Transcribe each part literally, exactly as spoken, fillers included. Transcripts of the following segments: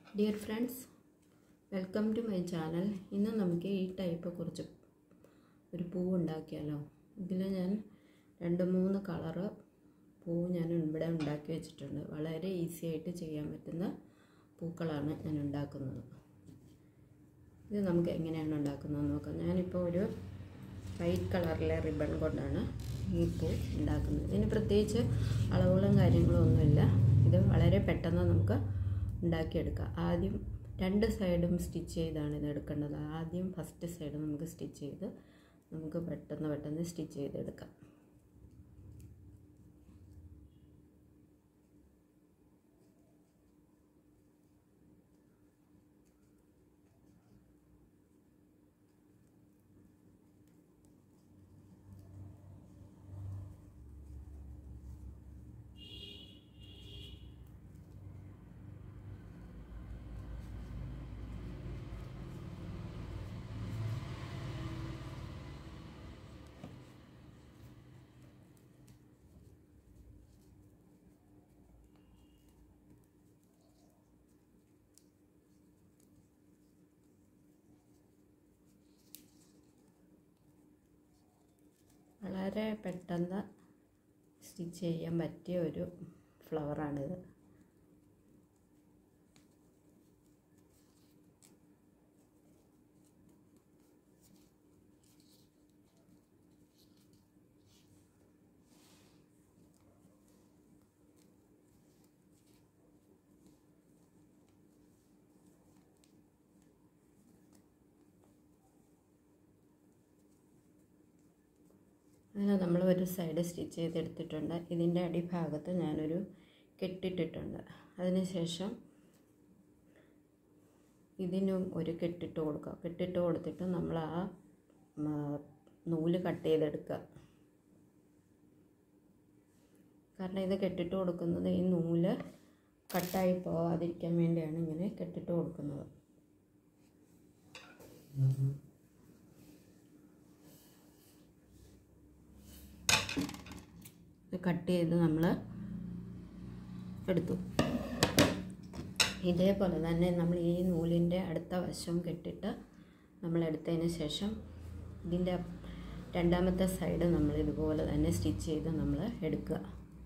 Dear friends, welcome to my channel. ഇന്ന് നമുക്ക് ഈ ടൈപ്പ് കുറച്ച് ഒരു പൂ ഉണ്ടാക്കിയാലോ. ഇതിൽ ഞാൻ രണ്ട് മൂന്ന് കളർ പൂ ഞാൻ ഇവിടെ ഉണ്ടാക്കി വെച്ചിട്ടുണ്ട്. വളരെ ഈസി ആയിട്ട് ചെയ്യാൻ പറ്റുന്ന പൂക്കളാണ് ഞാൻ ഉണ്ടാക്കുന്നത്. ഇത് നമുക്ക് എങ്ങനെയാണ് ഉണ്ടാക്കുന്നതെന്ന് നോക്കാം. ഞാനിപ്പോൾ ഒരു വൈറ്റ് കളറിലെ റിബൺ കൊണ്ടാണ് ഈ പൂ ഉണ്ടാക്കുന്നത്. ഇതിന് പ്രത്യേകിച്ച് അളവുകളും കാര്യങ്ങളും ഒന്നുമില്ല. ഇത് വളരെ പെട്ടെന്ന് നമുക്ക് ഉണ്ടാക്കിയെടുക്കാം. ആദ്യം രണ്ട് സൈഡും സ്റ്റിച്ച് ചെയ്താണ് ഇത് എടുക്കേണ്ടത്. ആദ്യം ഫസ്റ്റ് സൈഡ് നമുക്ക് സ്റ്റിച്ച് ചെയ്ത് നമുക്ക് പെട്ടെന്ന് പെട്ടെന്ന് സ്റ്റിച്ച് ചെയ്തെടുക്കാം. വളരെ പെട്ടെന്ന് സ്റ്റിച്ച് ചെയ്യാൻ പറ്റിയ ഒരു ഫ്ലവറാണിത്. അങ്ങനെ നമ്മൾ ഒരു സൈഡ് സ്റ്റിച്ച് ചെയ്തെടുത്തിട്ടുണ്ട്. ഇതിൻ്റെ അടിഭാഗത്ത് ഞാനൊരു കെട്ടിട്ടിട്ടുണ്ട്. അതിനുശേഷം ഇതിനും ഒരു കെട്ടിട്ട് കൊടുക്കുക. കെട്ടിട്ട് കൊടുത്തിട്ട് നമ്മൾ ആ നൂല് കട്ട് ചെയ്തെടുക്കുക. കാരണം ഇത് കെട്ടിട്ട് കൊടുക്കുന്നത് ഈ നൂല് കട്ടായി പോകാതിരിക്കാൻ വേണ്ടിയാണ് ഇങ്ങനെ കെട്ടിട്ട് കൊടുക്കുന്നത്. കട്ട് ചെയ്ത് നമ്മൾ എടുത്തു. ഇതേപോലെ തന്നെ നമ്മൾ ഈ നൂലിൻ്റെ അടുത്ത വശം കെട്ടിട്ട് നമ്മൾ എടുത്തതിന് ശേഷം ഇതിൻ്റെ രണ്ടാമത്തെ സൈഡ് നമ്മൾ ഇതുപോലെ തന്നെ സ്റ്റിച്ച് ചെയ്ത് നമ്മൾ എടുക്കുക.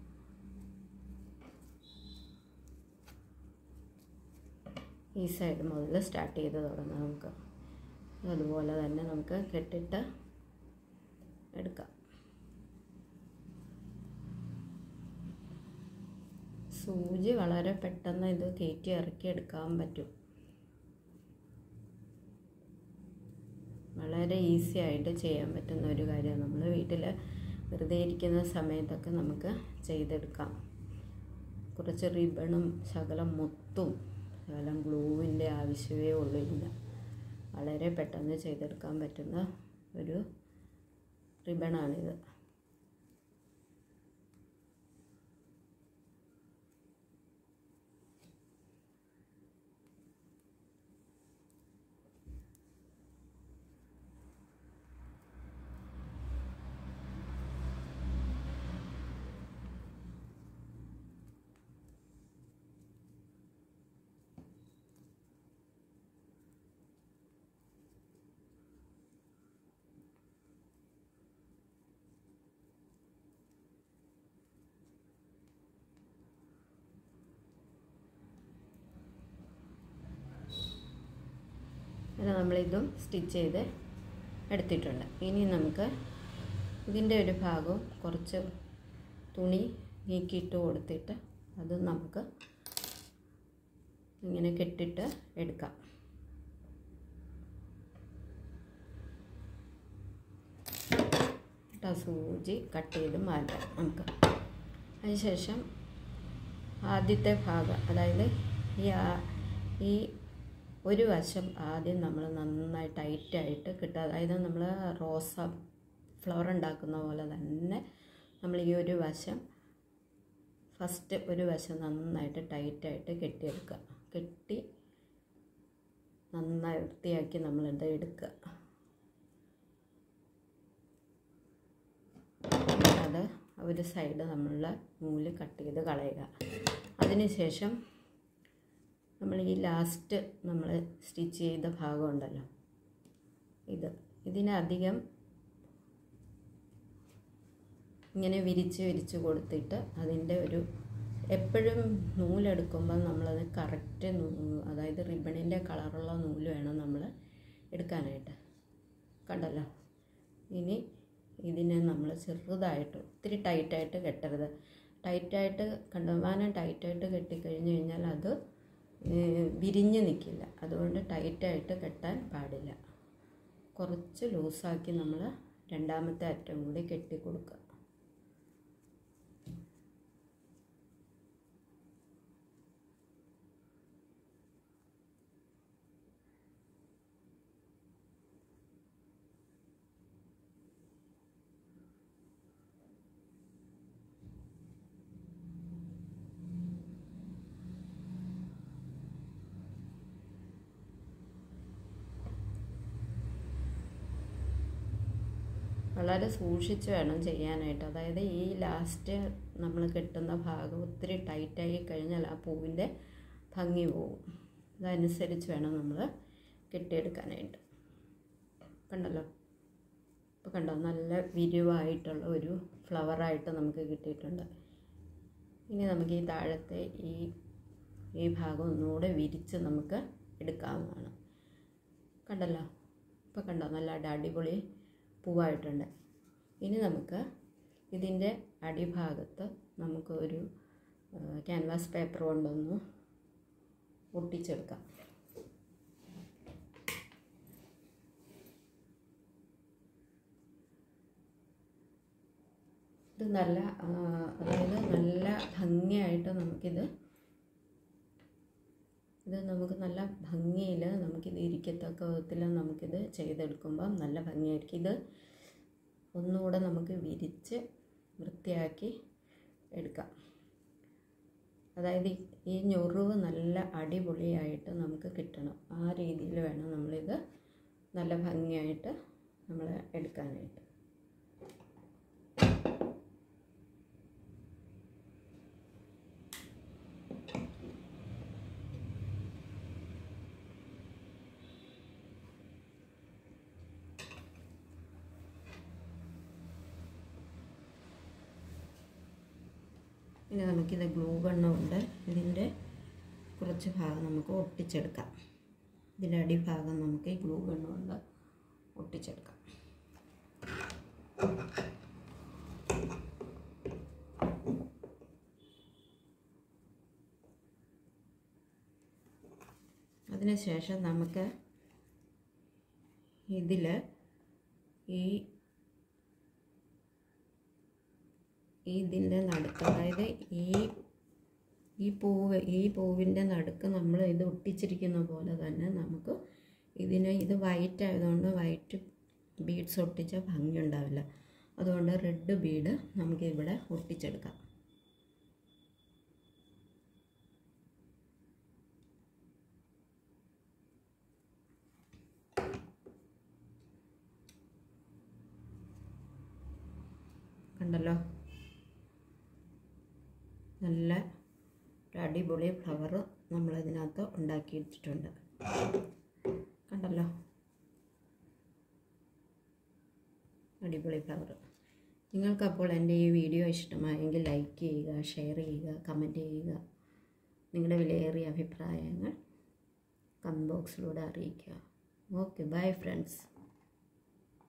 ഈ സൈഡ് മുതൽ സ്റ്റാർട്ട് ചെയ്ത് തുടങ്ങാം. നമുക്ക് അതുപോലെ തന്നെ നമുക്ക് കെട്ടിട്ട് എടുക്കാം. സൂചി വളരെ പെട്ടെന്ന് ഇത് കയറ്റി ഇറക്കി എടുക്കാൻ പറ്റും. വളരെ ഈസി ആയിട്ട് ചെയ്യാൻ പറ്റുന്ന ഒരു കാര്യമാണ്. നമ്മൾ വീട്ടിൽ വെറുതെ ഇരിക്കുന്ന സമയത്തൊക്കെ നമുക്ക് ചെയ്തെടുക്കാം. കുറച്ച് റിബണും ശകലം മുത്തും ശകലം ഗ്ലൂവിൻ്റെ ആവശ്യമേ ഉള്ളൂ. ഇല്ല, വളരെ പെട്ടെന്ന് ചെയ്തെടുക്കാൻ പറ്റുന്ന ഒരു റിബണാണിത്. അങ്ങനെ നമ്മളിതും സ്റ്റിച്ച് ചെയ്ത് എടുത്തിട്ടുണ്ട്. ഇനി നമുക്ക് ഇതിൻ്റെ ഒരു ഭാഗം കുറച്ച് തുണി നീക്കിയിട്ട് കൊടുത്തിട്ട് അത് നമുക്ക് ഇങ്ങനെ കെട്ടിട്ട് എടുക്കാം. സൂചി കട്ട് ചെയ്ത് മാറ്റാം നമുക്ക്. അതിനുശേഷം ആദ്യത്തെ ഭാഗം, അതായത് ഈ ഈ ഒരു വശം ആദ്യം നമ്മൾ നന്നായി ടൈറ്റായിട്ട് കിട്ടുക. അതായത് നമ്മൾ റോസ ഫ്ലവർ ഉണ്ടാക്കുന്ന പോലെ തന്നെ നമ്മൾ ഈ ഒരു വശം ഫസ്റ്റ് ഒരു വശം നന്നായിട്ട് ടൈറ്റായിട്ട് കെട്ടിയെടുക്കുക. കെട്ടി നന്നായി വൃത്തിയാക്കി നമ്മളിത് എടുക്കുക. അത് ഒരു സൈഡ് നമ്മളുടെ നൂല് കട്ട് ചെയ്ത് കളയുക. അതിനുശേഷം നമ്മൾ ഈ ലാസ്റ്റ് നമ്മൾ സ്റ്റിച്ച് ചെയ്ത ഭാഗം ഉണ്ടല്ലോ, ഇത് ഇതിനധികം ഇങ്ങനെ വിരിച്ച് വിരിച്ച് കൊടുത്തിട്ട് അതിൻ്റെ ഒരു എപ്പോഴും നൂലെടുക്കുമ്പോൾ നമ്മളത് കറക്റ്റ് അതായത് റിബണിൻ്റെ കളറുള്ള നൂല് വേണം നമ്മൾ എടുക്കാനായിട്ട്. കണ്ടല്ലോ. ഇനി ഇതിനെ നമ്മൾ ചെറുതായിട്ട് ഒത്തിരി ടൈറ്റായിട്ട് കെട്ടരുത്. ടൈറ്റായിട്ട് കണ്ടമാനം ടൈറ്റായിട്ട് കെട്ടിക്കഴിഞ്ഞ് കഴിഞ്ഞാൽ അത് വിരിഞ്ഞ് നിൽക്കില്ല. അതുകൊണ്ട് ടൈറ്റായിട്ട് കെട്ടാൻ പാടില്ല. കുറച്ച് ലൂസാക്കി നമ്മൾ രണ്ടാമത്തെ അറ്റം കൂടി കെട്ടി കൊടുക്കുക. വളരെ സൂക്ഷിച്ച് വേണം ചെയ്യാനായിട്ട്. അതായത് ഈ ലാസ്റ്റ് നമ്മൾ കെട്ടുന്ന ഭാഗം ഒത്തിരി ടൈറ്റായി കഴിഞ്ഞാൽ ആ പൂവിൻ്റെ ഭംഗി പോവും. അതനുസരിച്ച് വേണം നമ്മൾ കെട്ടിയെടുക്കാനായിട്ട്. കണ്ടല്ലോ. ഇപ്പോൾ കണ്ടോ, നല്ല വിരിവായിട്ടുള്ള ഒരു ഫ്ലവറായിട്ട് നമുക്ക് കിട്ടിയിട്ടുണ്ട്. ഇനി നമുക്ക് ഈ താഴത്തെ ഈ ഈ ഭാഗം ഒന്നുകൂടെ വിരിച്ച് നമുക്ക് എടുക്കാവുന്നതാണ്. കണ്ടല്ലോ. ഇപ്പോൾ കണ്ടോ, നല്ല അടിപൊളി പൂവായിട്ടുണ്ട്. ഇനി നമുക്ക് ഇതിൻ്റെ അടിഭാഗത്ത് നമുക്ക് ഒരു ക്യാൻവാസ് പേപ്പർ കൊണ്ടൊന്ന് ഒട്ടിച്ചെടുക്കാം. ഇത് നല്ല അതായത് നല്ല ഭംഗിയായിട്ട് നമുക്കിത് ഇത് നമുക്ക് നല്ല ഭംഗിയിൽ നമുക്കിത് ഇരിക്കത്തക്ക വിധത്തിൽ നമുക്കിത് ചെയ്തെടുക്കുമ്പം നല്ല ഭംഗിയായിരിക്കും. ഇത് ഒന്നുകൂടെ നമുക്ക് വിരിച്ച് വൃത്തിയാക്കി എടുക്കാം. അതായത് ഈ ഞൊറിവ് നല്ല അടിപൊളിയായിട്ട് നമുക്ക് കിട്ടണം. ആ രീതിയിൽ വേണം നമ്മളിത് നല്ല ഭംഗിയായിട്ട് നമ്മൾ എടുക്കാനായിട്ട്. ഇനി നമുക്കിത് ഗ്ലൂ ഗണ്ണ് കൊണ്ട് ഇതിൻ്റെ കുറച്ച് ഭാഗം നമുക്ക് ഒട്ടിച്ചെടുക്കാം. ഇതിൻ്റെ അടിഭാഗം നമുക്ക് ഈ ഗ്ലൂ ഗണ്ണ് കൊണ്ട് ഒട്ടിച്ചെടുക്കാം. അതിനുശേഷം നമുക്ക് ഇതിൽ ഈ ഇതിൻ്റെ നടുക്ക്, അതായത് ഈ ഈ പൂവ് ഈ പൂവിൻ്റെ നടുക്ക് നമ്മൾ ഇത് ഒട്ടിച്ചിരിക്കുന്ന പോലെ തന്നെ നമുക്ക് ഇതിന് ഇത് വൈറ്റ് ആയതുകൊണ്ട് വൈറ്റ് ബീഡ്സ് ഒട്ടിച്ച ഭംഗി ഉണ്ടാവില്ല. അതുകൊണ്ട് റെഡ് ബീഡ് നമുക്ക് ഇവിടെ ഒട്ടിച്ചെടുക്കാം. കണ്ടല്ലോ, നല്ല അടിപൊളി ഫ്ലവർ നമ്മളിതിനകത്ത് ഉണ്ടാക്കിയിട്ടുണ്ട്. കണ്ടല്ലോ, അടിപൊളി ഫ്ലവർ. നിങ്ങൾക്കപ്പോൾ എൻ്റെ ഈ വീഡിയോ ഇഷ്ടമായെങ്കിൽ ലൈക്ക് ചെയ്യുക, ഷെയർ ചെയ്യുക, കമൻറ്റ് ചെയ്യുക. നിങ്ങളുടെ വിലയേറിയ അഭിപ്രായങ്ങൾ കമൻറ്റ് ബോക്സിലൂടെ അറിയിക്കുക. Okay, bye friends.